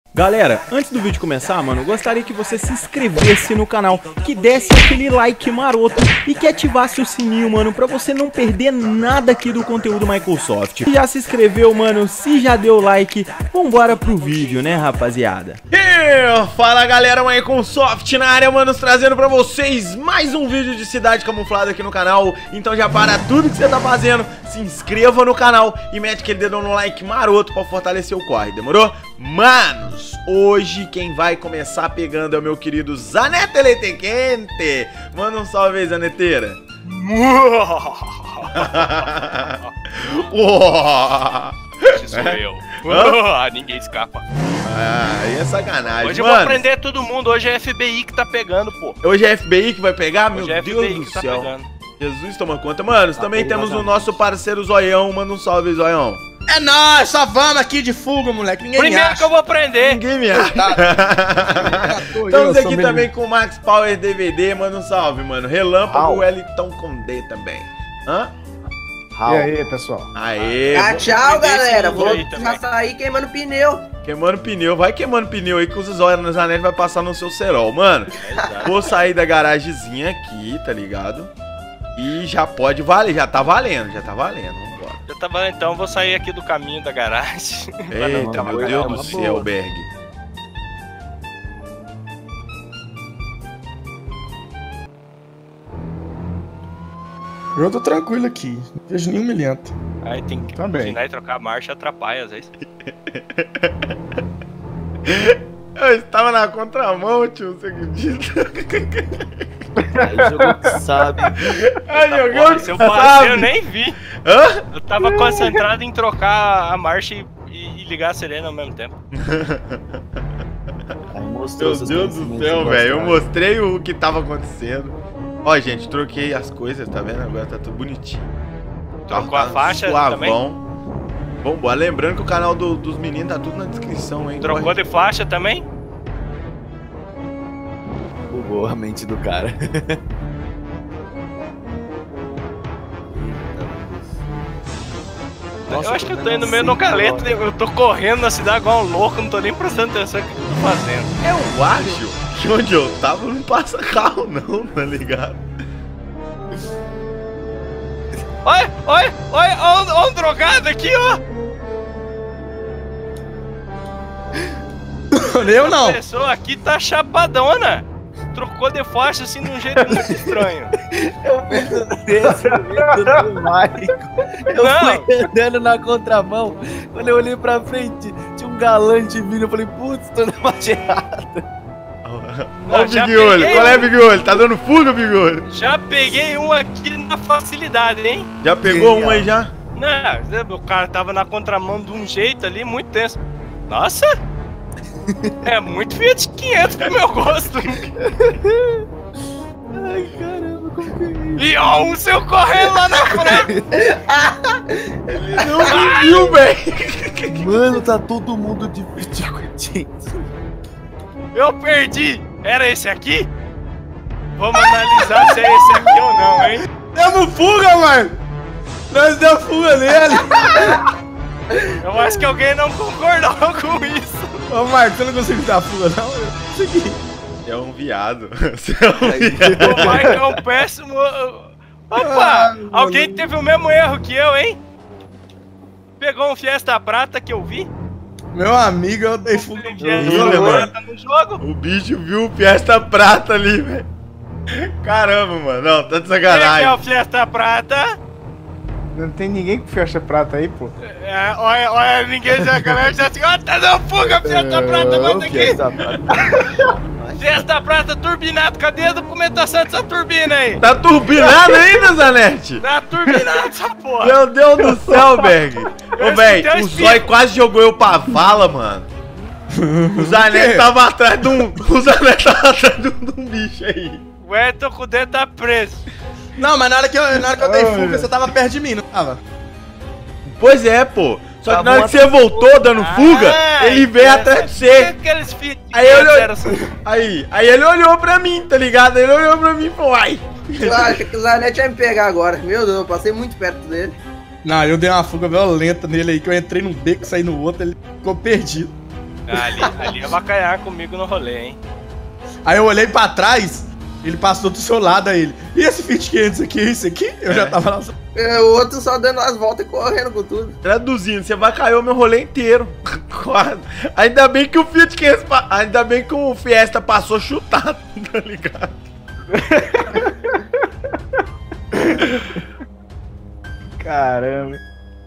Galera, antes do vídeo começar, mano, eu gostaria que você se inscrevesse no canal, que desse aquele like maroto e que ativasse o sininho, mano, pra você não perder nada aqui do conteúdo Microsoft. Se já se inscreveu, mano, se já deu like, vambora pro vídeo, né, rapaziada? Fala galera, Microsoft na área, manos, trazendo pra vocês mais um vídeo de cidade camuflada aqui no canal. Então já para tudo que você tá fazendo, se inscreva no canal e mete aquele dedão no like maroto pra fortalecer o corre, demorou? Manos, hoje quem vai começar pegando é o meu querido Zanete Leitequente. Manda um salve aí, Zaneteira. Esse sou eu. Ninguém escapa. Aí é sacanagem. Hoje eu vou prender todo mundo. Hoje é FBI que tá pegando, pô. Hoje é FBI que vai pegar? Meu Hoje é Deus FBI do que tá céu. pegando. Jesus toma conta. Manos, também temos o nosso parceiro Zoião. Manda um salve aí, Zoião. É nóis, só vamos aqui de fuga, moleque. Ninguém me Primeiro acha. que eu vou prender. Ninguém me acha. Estamos aqui também com o Max Power DVD. Manda um salve, mano. Relâmpago Wellington Condé também. Hã? E aí, pessoal? Aê. Ah, tchau, galera. Vou aí já também. sair queimando pneu. Queimando pneu. Vai queimando pneu aí que os olhos nos anéis vai passar no seu cerol. Mano, vou sair da garagemzinha aqui, tá ligado? E já pode valer. Já tá valendo, Vambora. Já tá valendo, então eu vou sair aqui do caminho da garagem. Eita, meu Deus do céu, Berg. Eu tô tranquilo aqui. Não vejo nenhum milhento. Aí tem que Também. ensinar e trocar a marcha, atrapalha às vezes. Eu estava na contramão, tio, você acredita? Aí jogou que sabe. Ai, Porra, jogou se eu que passei, eu sabe. nem vi. Hã? Eu tava concentrado em trocar a marcha e ligar a sirene ao mesmo tempo. Aí mostrou Meu seus Deus do conhecimentos céu, velho. Eu amostrais. mostrei o que tava acontecendo. Ó, gente, troquei as coisas, tá vendo? Agora tá tudo bonitinho. Trocou a faixa também? Vambora. Lembrando que o canal dos meninos tá tudo na descrição, hein? Trocou de faixa também? Bugou a mente do cara. Eu acho que eu tô indo meio no calento, eu tô correndo na cidade igual um louco, não tô nem prestando atenção no que eu tô fazendo. Eu acho que onde eu tava não passa carro, não, tá ligado? Olha um drogado aqui, ó! Eu não. A pessoa aqui tá chapadona. Trocou de faixa assim de um jeito muito estranho. Eu penso nesse momento do Maico. Eu fui andando na contramão. Quando eu olhei pra frente, tinha um galante vindo. Eu falei, putz, tô na marcha errada. Ó o já Big Olho. peguei Qual é, Big Olho? Tá dando fuga, Big Olho? Já peguei um aqui na facilidade, hein? Já pegou um aí já? Não, o cara tava na contramão de um jeito ali, muito tenso. Nossa! É muito Fiat 500 pro meu gosto. Ai, caramba, como que é isso? E ó, um seu correndo lá na frente. Não me viu, velho. Mano, tá todo mundo de Fiat 500. Eu perdi. Era esse aqui? Vamos analisar se é esse aqui ou não, hein? Demos fuga, mano. Nós demos fuga nele. Eu acho que alguém não concordou com isso. Ô, Marco, você não conseguiu dar fuga, não? Eu consegui. É um viado. Você é um viado. O Mike é um péssimo... Opa! Alguém teve o mesmo erro que eu, hein? Pegou um Fiesta Prata que eu vi. Meu amigo, eu dei fuga. Fiesta Prata no jogo. O bicho viu o Fiesta Prata ali, velho. Caramba, mano. Não, tá de Quem é sacanagem. o Fiesta Prata? Não tem ninguém com faixa prata aí, pô. É, olha, ninguém já, galera já assim, ó, tá dando fuga, Fiesta Prata, manda aqui. Fiesta Prata turbinado, cadê a documentação dessa turbina aí? Tá turbinado ainda, Zanete? Tá turbinado essa porra. Meu Deus do céu, Berg. Ô, velho, o escutei Zói quase jogou eu pra vala, mano. O Zanete tava atrás de um... O Zanete tava atrás de um bicho aí. O Edson com o dedo tá preso. Não, mas na hora que eu dei fuga, você tava perto de mim, não tava? Pois é, pô. Só que Tá na hora bom, que você voltou dando fuga, ele veio atrás de você. Aqueles Fiat Aí ele 500 olhou, era assim. aí ele olhou pra mim, tá ligado? Ele olhou pra mim e falou, ai. Eu acho que o Zanete vai me pegar agora. Meu Deus, eu passei muito perto dele. Não, eu dei uma fuga violenta nele aí, que eu entrei num beco, saí no outro, ele ficou perdido. Ali ia bacalhar comigo no rolê, hein? Aí eu olhei pra trás, ele passou do seu lado, aí ele. E esse Fiat 500 aqui, esse aqui? Eu já tava lá. O outro só dando as voltas e correndo com tudo. Traduzindo, você bacalhou meu rolê inteiro. Ainda bem que o Fiat 500, ainda bem que o Fiesta passou chutado, tá ligado? Caramba.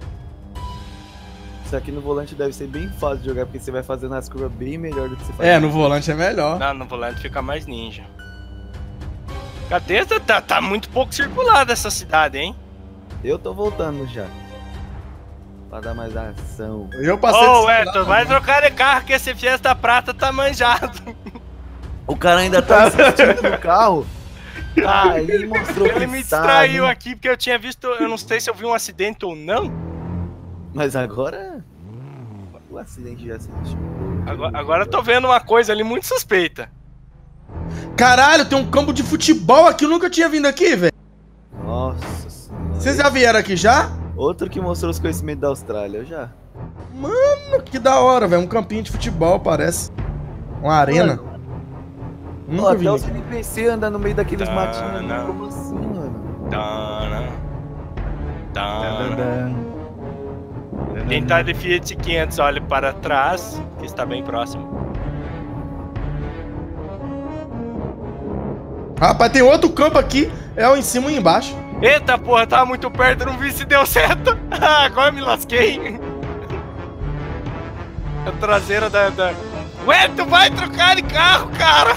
Isso aqui no volante deve ser bem fácil de jogar, porque você vai fazendo as curvas bem melhor do que você faz. No volante é melhor. Não, no volante fica mais ninja. Cadê? Tá muito pouco circulada essa cidade, hein? Eu tô voltando já. Pra dar mais ação. Eu passei. Ô, Edson, vai trocar de carro que esse Fiesta Prata tá manjado. O cara ainda tá assistindo no carro. Aí mostrou que Ele me distraiu aqui porque eu tinha visto, eu não sei se eu vi um acidente ou não. Mas agora... O acidente já se deixou. Agora eu tô vendo uma coisa ali muito suspeita. Caralho, tem um campo de futebol aqui, eu nunca tinha vindo aqui, velho. Nossa senhora. Vocês já vieram aqui já? Outro que mostrou os conhecimentos da Austrália, eu já. Mano, que da hora, velho. Um campinho de futebol, parece. Uma arena. Nunca vi. Até os NPC andando no meio daqueles matinhos. não. Como assim, mano? Quem tá de Fiat 500, olhe para trás, que está bem próximo. Rapaz, tem outro campo aqui. É o em cima e embaixo. Eita porra, tava muito perto, não vi se deu certo. Agora me lasquei. A traseira da... Ué, tu vai trocar de carro, cara!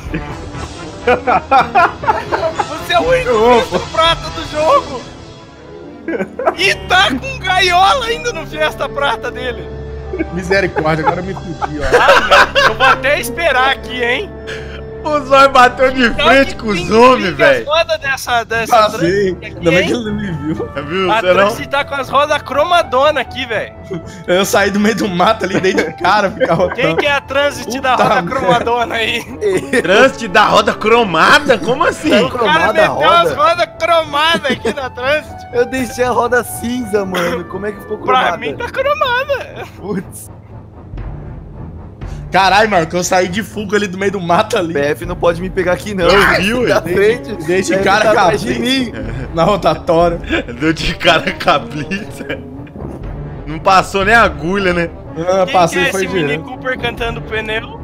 Você é o único prata do jogo! E tá com gaiola ainda no Fiesta Prata dele! Misericórdia, agora eu me fudi, ó. Não, eu vou até esperar aqui, hein? O Zóio bateu de frente com os homens, velho. Foda dessa Passei. aqui, Ainda bem hein? que ele não me viu. Viu? A Você não? Trans tá com as rodas cromadona aqui, velho. Eu saí do meio do mato ali, dei de cara, ficar rotando. Quem que é a Transit da Puta roda merda. cromadona aí? Trânsito da roda cromada? Como assim? O cara meteu as rodas cromadas aqui na Transit. Eu deixei a roda cinza, mano. Como é que ficou cromada? Pra mim tá cromada. Putz. Caralho, mano, que eu saí de fuga ali do meio do mato ali. BF não pode me pegar aqui, não. Eu vi, ué. Da frente. Dei de BF cara tá com a atrás de blitz mim. na rotatória. Deu de cara com a blitz. Não passou nem a agulha, né? Ah, Quem passei, que é foi esse Mini direto. Cooper cantando pneu?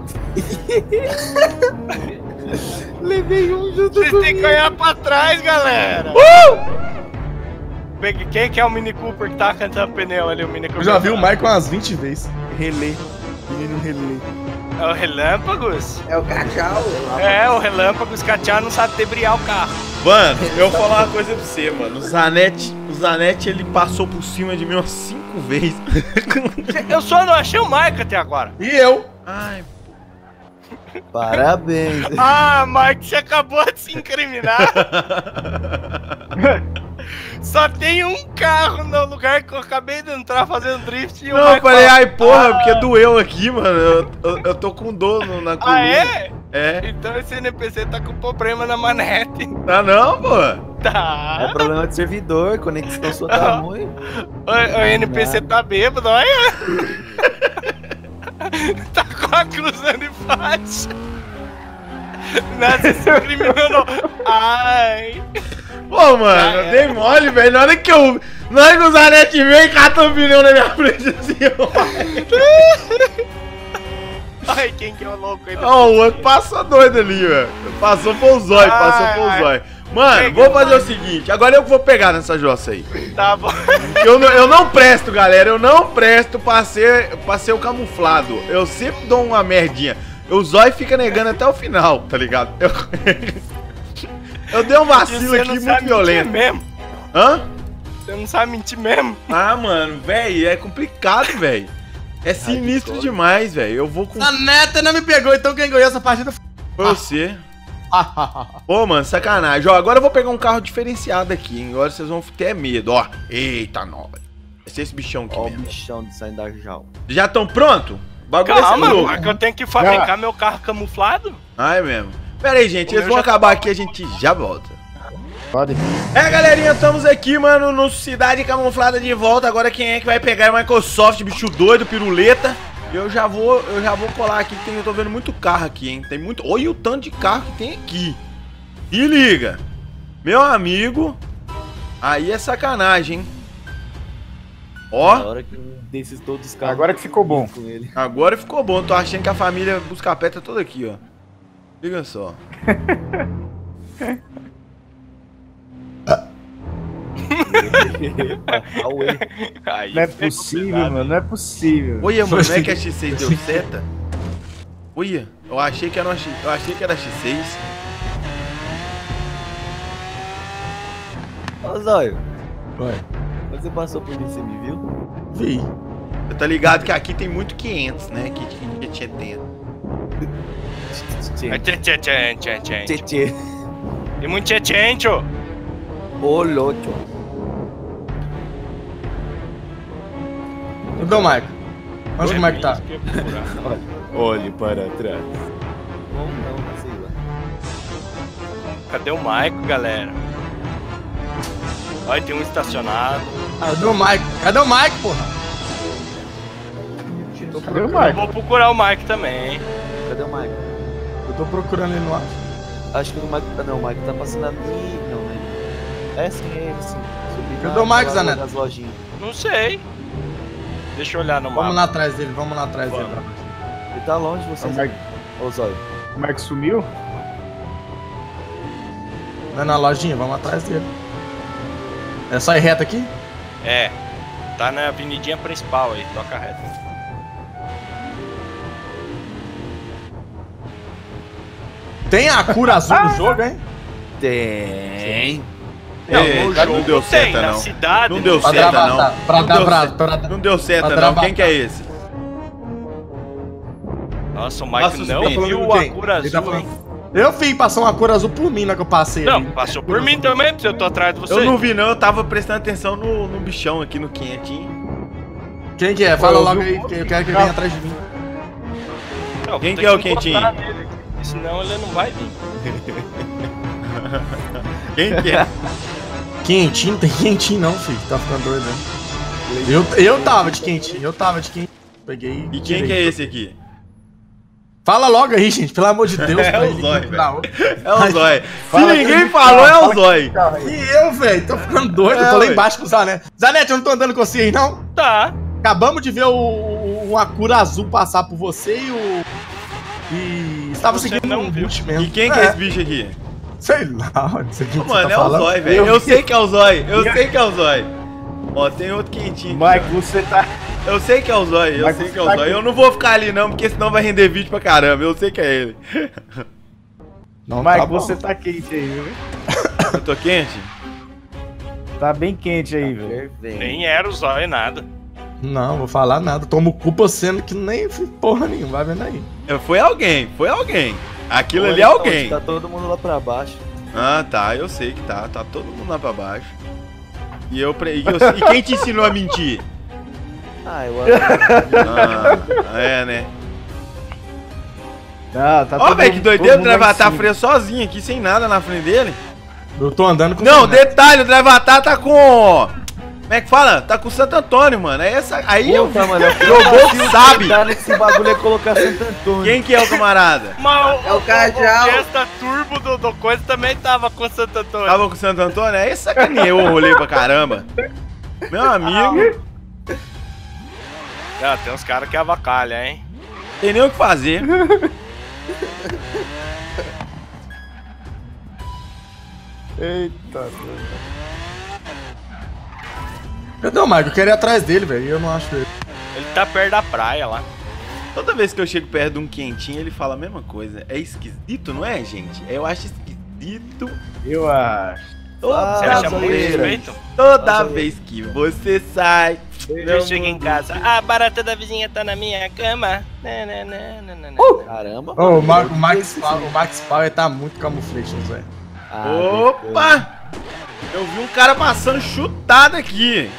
Levei um junto Vocês têm que comigo. olhar pra trás, galera. Quem que é o Mini Cooper que tá cantando pneu ali? O Mini Cooper. Eu já vi o Michael umas 20 vezes. Relê. Menino relê. É o Relâmpagos? É o cachau. É, o Relâmpagos Cachá não sabe debriar o carro. Mano, eu vou falar uma coisa pra você, mano. O Zanetti, ele passou por cima de mim umas 5 vezes. Eu só não achei o Mike até agora. E eu? Ai, Parabéns. Ah, Mike, você acabou de se incriminar. Só tem um carro no lugar que eu acabei de entrar fazendo drift e o não, eu Mike falei, fala, ai, porra, porque doeu aqui, mano. Eu tô com dor na coluna. ah, é? É. Então esse NPC tá com problema na manete. Tá não, pô. É Tá. problema de servidor, conexão sua tá ruim. O NPC tá bêbado, olha. Tá com a cruzando em faixa. Nossa, esse criminoso. Ai. Pô, mano, eu dei mole, velho. Na hora que o Zanetti veio e catou o pneu na minha frente assim, ó. Ai, quem que é o louco aí? Ó, o outro passou doido ali, velho. Passou por o zóio, passou por o zóio. Mano, Pega, vou fazer o seguinte. Agora eu vou pegar nessa jossa aí. Tá bom. Eu não presto, galera. Eu não presto pra ser o camuflado. Eu sempre dou uma merdinha. O zóio fica negando até o final, tá ligado? Eu dei um vacilo Você aqui não muito sabe violento. mentir mesmo. Hã? Você não sabe mentir mesmo. Ah, mano, velho, é complicado, velho. É sinistro demais, velho. Eu vou com A neta não me pegou, então quem ganhou essa partida foi você. Pô, mano, sacanagem. Ó, agora eu vou pegar um carro diferenciado aqui, hein? Agora vocês vão ter medo, ó. Eita, nova. Vai ser esse bichão aqui Ó o mesmo. bichão de sair da jaula. Já estão pronto? O bagulho vai ser Calma, louco. mano, que eu tenho que fabricar meu carro camuflado. Ah, é mesmo. Pera aí, gente. O Eles meu vão já acabar aqui, a gente já volta. Pode. É, galerinha, estamos aqui, mano, no Cidade Camuflada de volta. Agora quem é que vai pegar é o Microsoft, bicho doido, piruleta. Eu já vou colar aqui, que eu tô vendo muito carro aqui, hein? Tem muito... Olha o tanto de carro que tem aqui. Se liga. Meu amigo. Aí é sacanagem, hein? Ó. Na hora que um desses todos os carros... Agora que ficou bom. Com ele. Agora ficou bom. Tô achando que a família Buscapé tá toda aqui, ó. Liga só. Aí, Não é possível, mano. Não é possível. Olha, mano, não é que a X6 deu seta? Olha, eu achei que era X6. Ô, Zóio, Oi. você passou por mim, você me viu? Vi. Você tá ligado que aqui tem muito 500, né? Que tinha dentro. Tchê. Tem muito tchetchencho. Ô, louco. Cadê o Maico? Onde o Maico tá? Olhe para trás. Não, sei lá. Cadê o Maico, galera? Olha, tem um estacionado. Cadê o Maico? Cadê o Maico, porra? Cadê o Eu Marco? vou procurar o Mike também, hein? Cadê o Mike? Eu tô procurando ele no ar. Acho que o Mike... Não, o Mike tá passando ali. Não, né? É sim, é ele sim. Subindo Cadê o Mike, lá Zanetti? nas lojinhas. Não sei. Deixa eu olhar no Vamos mapa. lá atrás dele, vamos lá atrás dele. Ele tá longe de vocês. Ô, Zóio. O Marco sumiu? Vai na lojinha, vamos atrás dele. É só ir reto aqui? É. Tá na avenidinha principal aí, toca reto. Tem a cura azul no jogo, hein? Tem. Não deu Tem, seta, na não. cidade. Não deu Pra seta, dravatar, não. pra Não dar deu pra- seta. pra- Não deu seta, pra não. dravatar. Quem que é esse? Nossa, o Nossa, Mike não suspeito. viu Quem? a cura Ele tá azul, hein? Eu fiz, passou uma cor azul por mim na que eu passei. Não, ali. passou por mim também, porque eu tô atrás de você. Eu não vi, não. Eu tava prestando atenção no bichão aqui, no quentinho. Quem que é? Fala eu logo vi aí, que eu quero que ele venha atrás de mim. Não, vou Quem ter que é o encostar quentinho? nele, senão ele não vai vir. Quem que é? Quentinho? Não tem quentinho não, filho. Tá ficando doido, né? Eu tava de quentinho, Peguei E quem que é esse aqui? Fala logo aí, gente, pelo amor de Deus. É pra o ele Zóio, continuar. É o Zóio. Se Fala ninguém que- falou, é o fala que- Zóio. E eu, velho, tô ficando doido, É, eu tô lá ué. embaixo com o Zanetti. Zanetti, eu não tô andando com você aí, não? Tá. Acabamos de ver o Acura azul passar por você e o... E estava Você seguindo não um viu. boot mesmo. E quem que é esse bicho aqui? Sei lá, isso aqui que você Mano, tá é o falando. Zóio, velho. Eu sei que é o Zóio. Eu sei que é o Zóio. Ó, tem outro quentinho aqui, Mike, ó. você tá. Eu sei que é o Zóio, eu Mas sei você que é o tá Zóio. aqui. Eu não vou ficar ali não, porque senão vai render vídeo pra caramba. Eu sei que é ele. Não, Mike, tá bom. você tá quente aí, viu? Eu tô quente? Tá bem quente aí, velho. Fervendo. Nem era o zóio nada. Não, vou falar nada. Tomo culpa sendo que nem fiz porra nenhuma, vai vendo aí. Foi alguém, foi alguém. Aquilo Olha, ali é alguém. Tá todo mundo lá pra baixo. Ah, tá, eu sei que tá. Tá todo mundo lá pra baixo. E quem te ensinou a mentir? Ah, eu Ah, é, né? Ah, tá Ó, todo velho, que mundo- doideira, o todo mundo lá em Dravatar cima. freio sozinho aqui, sem nada na frente dele. Eu tô andando com Não, você, né? detalhe, o Dravatar tá com... Como é que fala? Tá com o Santo Antônio, mano. Aí eu Puta, mano, jogou que sabe. Dar nesse bagulho é colocar Santo Antônio. Quem que é o camarada? Mas É o cardeal. Esta turbo do coisa também tava com o Santo Antônio. Tava com o Santo Antônio? Aí sacaneou o rolê pra caramba. Meu amigo, Ah, tem uns caras que avacalham, hein? tem nem o que fazer. Eita, Cadê o Mike? Eu quero ir atrás dele, velho. Eu não acho ele. Ele tá perto da praia lá. Toda vez que eu chego perto de um quentinho, ele fala a mesma coisa. É esquisito, não é, gente? Eu acho esquisito. eu acho. Toda, Você acha muito vez, respeito? toda vez que você sai. Eu chego em casa. A barata da vizinha tá na minha cama. Caramba. Ô, o mano. Max Power tá muito camuflado, Zé. Ah, Opa! Eu vi um cara passando chutado aqui.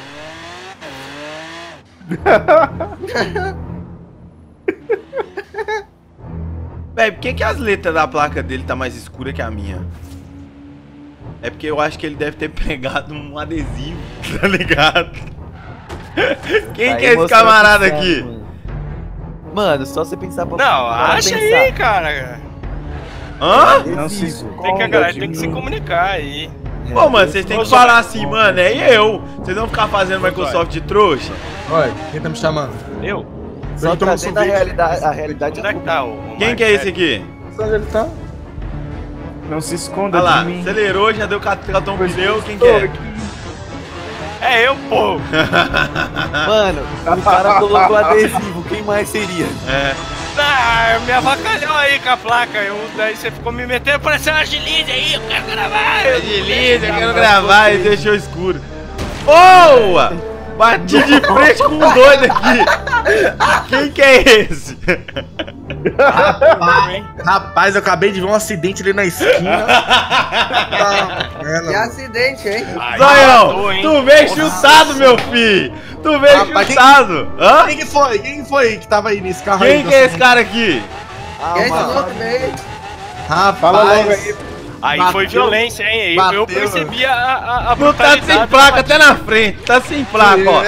Véi, por que as letras da placa dele tá mais escura que a minha? É porque eu acho que ele deve ter pegado um adesivo, tá ligado? Quem Tá que é esse mostrando camarada que aqui? mano. Mano, só você pensar pra Não, acha aí, cara. Hã? Não se Tem que, a galera tem que se comunicar aí. Pô, mano, vocês têm que falar assim, mano, é eu. Vocês vão ficar fazendo Microsoft de trouxa? Olha, quem tá me chamando? Eu? Só trazer da realidade, a realidade Onde é que tá o Quem que é esse aqui? Onde ele tá? Não se esconda Olha lá, de mim. acelerou, já deu cartão pneu, quem que é? É eu, pô. Mano, o cara colocou adesivo, quem mais seria? É. Ah, me avacalhou aí com a placa. Daí você ficou me metendo, parecendo uma agilize aí, eu quero gravar. Agiliza, eu quero gravar e deixou escuro. Boa! Bati de frente com um doido aqui. Quem que é esse? Rapaz, eu acabei de ver um acidente ali na esquina. Que acidente, hein? Zoião, tu veio chutado, meu filho. Tu veio chutado. Hã? Quem que foi? Quem foi que tava aí nesse carro aí? Quem que é esse cara aqui? Quem é esse outro meio? Rapaz, Fala logo aí. Aí Bateu, foi violência, hein? Eu bateu. percebi a Tu tá sem placa até na frente. Tá sem placa, ó.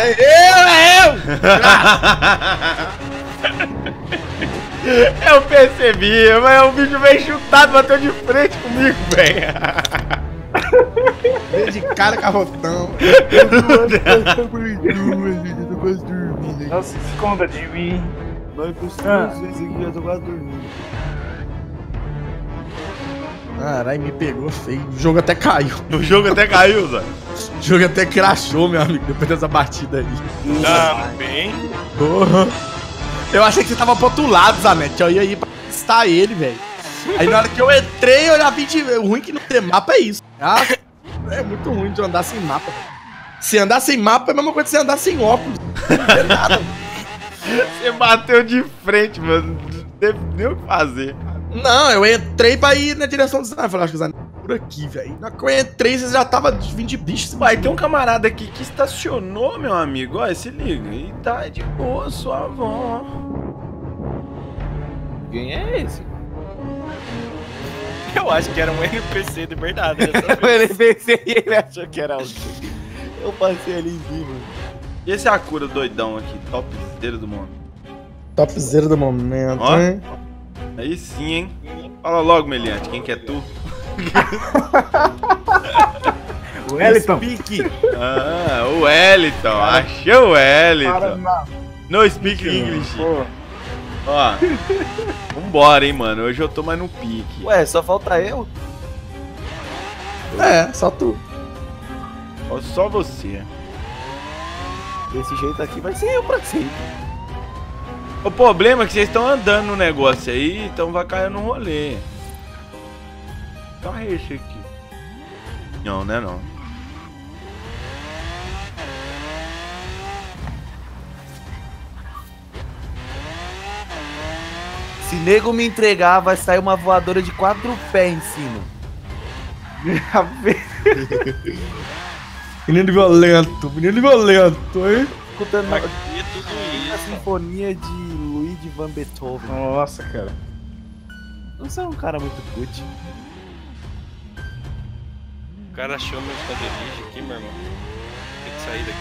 Eu percebi, mas o bicho veio chutado, bateu de frente comigo, velho. Veio de cara carrotão. Não se esconda de mim. Vai custar esse aqui, eu tô quase dormindo. Caralho, me pegou feio. O jogo até caiu. O jogo até caiu, Zé. O jogo até crashou, meu amigo, depois dessa batida aí. Também. Porra. Eu achei que você tava pro outro lado, Zanetti. Eu ia aí pra testar ele, velho. Aí na hora que eu entrei, eu já vi de... O ruim que não ter mapa é isso. Ah, é muito ruim de andar sem mapa. Se andar sem mapa é a mesma coisa que você andar sem óculos. Não é nada. Você bateu de frente, mano. Não teve nem o que fazer. Não, eu entrei pra ir na direção do Zanetti. Eu falei, acho que o Zanetti é por aqui, velho. Na hora que eu entrei, você já tava vindo de bicho. Vai, tem um camarada aqui que estacionou, meu amigo. Olha, se liga. E tá de boa, suavão. Quem é esse? Eu acho que era um NPC de verdade. Ele pensei e ele achou que era alguém. Eu passei ali em cima. E esse Acura doidão aqui, topzera do mundo. Topzera do momento, Ó. hein? Aí sim, hein? Fala logo, Meliante, quem que é tu? O Wellington. Ah, o Wellington. Achei o Wellington. No speak English. Pô, Ó, vambora, hein, mano. Hoje eu tô mais no pique. Ué, só falta eu? É, só tu. Ó, só você. Desse jeito aqui vai ser eu pra sempre. O problema é que vocês estão andando no negócio aí, então vai cair no rolê. Então é esse aqui. Não, né não. Se nego me entregar, vai sair uma voadora de 4 pés em cima. Menino violento, hein? Escutando Aqui é tudo a isso. sinfonia de Ludwig van Beethoven. nossa, cara. Não sou um cara muito good. O cara achou meu esconderijo aqui, meu irmão. Tem que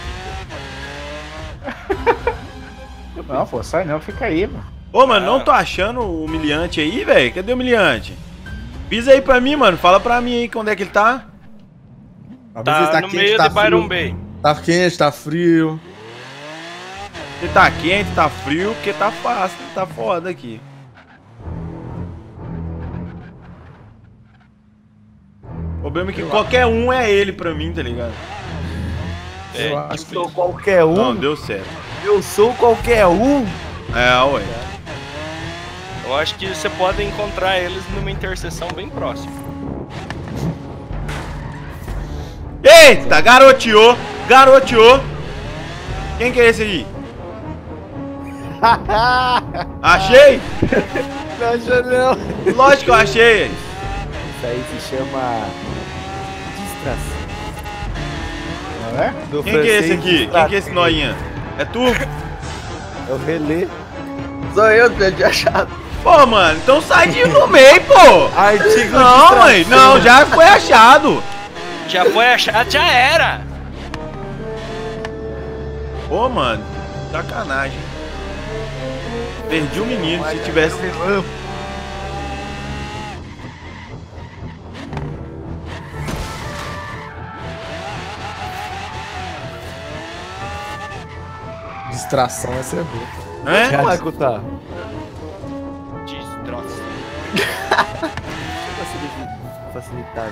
sair daqui, pô. Não, pô, sai não, fica aí, mano. Ô, mano, não tô achando o humilhante aí, velho. Cadê o humilhante? Pisa aí pra mim, mano. Fala pra mim aí onde é que ele tá. Tá no meio de Byron Bay. Tá quente, tá frio. Se tá quente, tá frio, porque tá fácil, tá foda aqui. O problema é que qualquer um é ele pra mim, tá ligado? Eu É, acho que Sou qualquer um. Não, deu certo. Eu sou qualquer um. É, ué. eu acho que você pode encontrar eles numa interseção bem próxima. Eita, garoteou, garoteou. Quem que é esse aí? Achei? Não achou não. Lógico que eu achei. Isso aí se chama distração. Não é? Do Quem que é esse francês, aqui? Quem que é esse noinha? É tu? É o relé. Sou eu, de achado. Pô, mano, então sai de no meio, pô. Artigo Não, mãe, não, já foi achado. Já foi achado, já era. Pô, mano, sacanagem. Perdi o menino, se tivesse... Distração vai ser boa. É? Como é que tá? Destroço. Facilitar.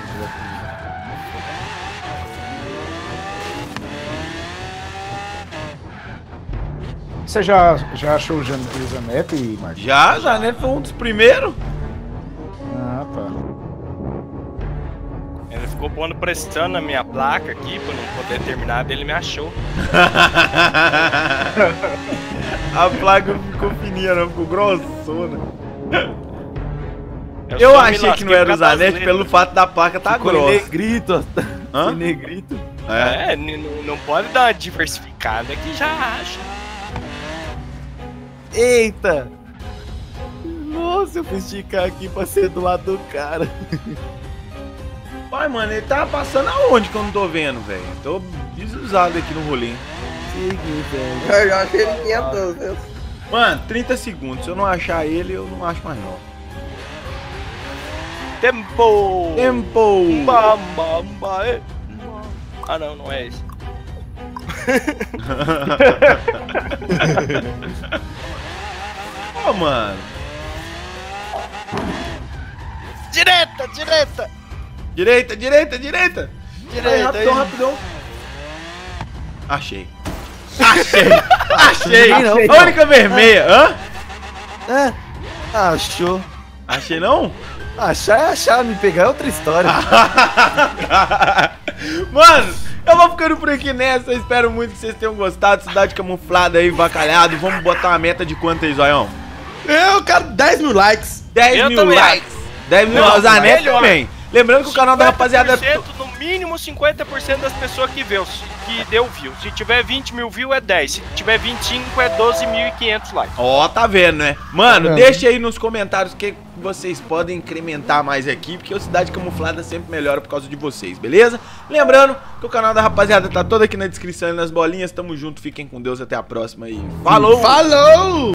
Você já achou o Janete, Marcos? Já, Janete foi um dos primeiros. Ah, tá. Ele ficou pondo pressão na minha placa aqui pra não poder terminar, ele me achou. A placa ficou fininha, não, ficou grossona. Eu achei que não era o Zanetti pelo fato da placa tá grossa. Negrito. Hã? Negrito. É. É, não pode dar uma diversificada que já acha. Eita! Nossa, eu fui esticar aqui pra ser do lado do cara. Pai, mano, ele tava passando aonde que eu não tô vendo, velho? Tô desusado aqui no rolinho. Eu já achei ele 500 vezes. Mano, 30 segundos. Se eu não achar ele, eu não acho mais não. Tempo! Tempo! Bamba. Ah, não é esse. Ô, mano. Direita! Direita! Aí, rapidão. Achei. Achei! Não, A única vermelha. Hã? Achou. Achei não? Achar é achar, me pegar é outra história. Mano, eu vou ficando por aqui nessa. Eu espero muito que vocês tenham gostado. Cidade camuflada aí, vacalhado. Vamos botar uma meta de quanto aí, Zoião? Eu quero 10 mil likes. 10 mil likes. 10 mil likes. Zanetti também. Lembrando que o canal da rapaziada... No mínimo 50% das pessoas que deu view. Se tiver 20 mil views é 10. Se tiver 25 é 12.500 likes. Ó, tá vendo, né? Mano, Tá vendo. deixa aí nos comentários o que vocês podem incrementar mais aqui, porque o Cidade Camuflada sempre melhora por causa de vocês, beleza? Lembrando que o canal da rapaziada tá todo aqui na descrição e nas bolinhas. Tamo junto, fiquem com Deus, até a próxima e falou! Falou!